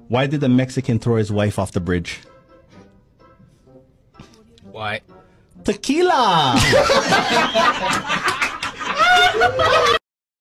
Why did the Mexican throw his wife off the bridge? Why? Tequila!